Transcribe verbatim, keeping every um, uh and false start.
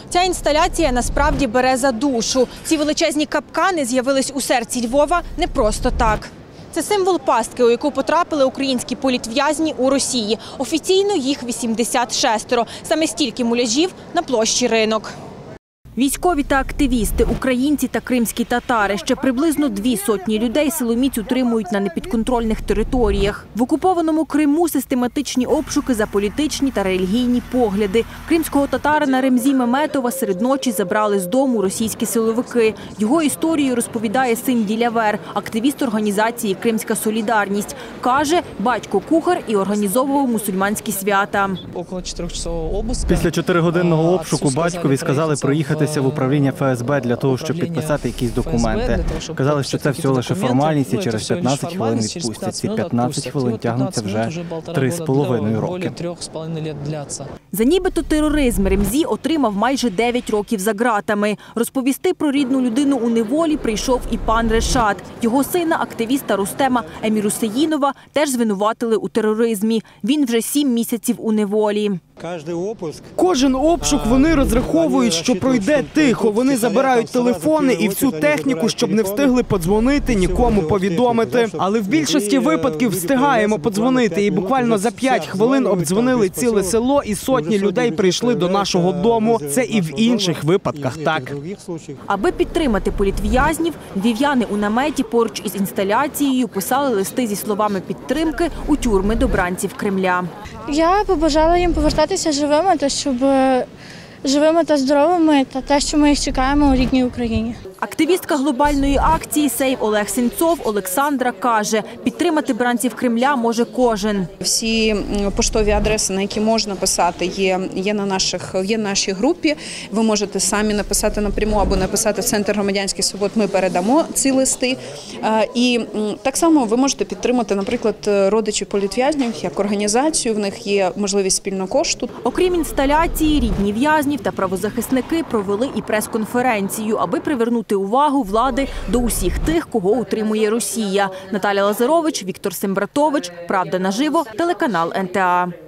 Ця інсталяція насправді бере за душу. Ці величезні капкани з'явились у серці Львова не просто так. Це символ пастки, у яку потрапили українські політв'язні у Росії. Офіційно їх вісімдесят шестеро. Саме стільки муляжів на площі Ринок. Військові та активісти, українці та кримські татари, ще приблизно дві сотні людей силоміць утримують на непідконтрольних територіях. В окупованому Криму систематичні обшуки за політичні та релігійні погляди. Кримського татарина Ремзі Меметова серед ночі забрали з дому російські силовики. Його історію розповідає син Ділявер, активіст організації «Кримська солідарність». Каже, батько кухар і організовував мусульманські свята. Після чотиригодинного обшуку батькові сказали проїхати в управління Ф С Б для того, щоб підписати якісь документи. Казали, що це всього лише формальність і через п'ятнадцять хвилин відпустять. Ці п'ятнадцять хвилин тягнуться вже три з половиною роки. За нібито тероризм Ремзі отримав майже дев'ять років за ґратами. Розповісти про рідну людину у неволі прийшов і пан Решат. Його сина, активіста Рустема Емірусеїнова, теж звинуватили у тероризмі. Він вже сім місяців у неволі. Кожен обшук вони розраховують, що пройде тихо. Вони забирають телефони і всю техніку, щоб не встигли подзвонити, нікому повідомити. Але в більшості випадків встигаємо подзвонити. І буквально за п'ять хвилин обдзвонили ціле село і сотні людей прийшли до нашого дому. Це і в інших випадках так. Аби підтримати політв'язнів, львів'яни у наметі поруч із інсталяцією писали листи зі словами підтримки у тюрми до бранців Кремля. Я побажала їм повертатися живими, та щоб живими та здоровими, та те, що ми їх чекаємо у рідній Україні. Активістка глобальної акції «Сейв» Олег Сенцов Олександра каже, підтримати бранців Кремля може кожен. Всі поштові адреси, на які можна писати, є, є, на наших, є на нашій групі. Ви можете самі написати напряму або написати в Центр громадянських свобод, ми передамо ці листи. І так само ви можете підтримати, наприклад, родичів політв'язнів, як організацію, в них є можливість спільного кошту. Окрім інсталяції, рідні в'язнів та правозахисники провели і прес-конференцію, аби привернути увагу влади до усіх тих, кого утримує Росія. Наталя Лазарович, Віктор Сембратович, «Правда наживо», телеканал Н Т А.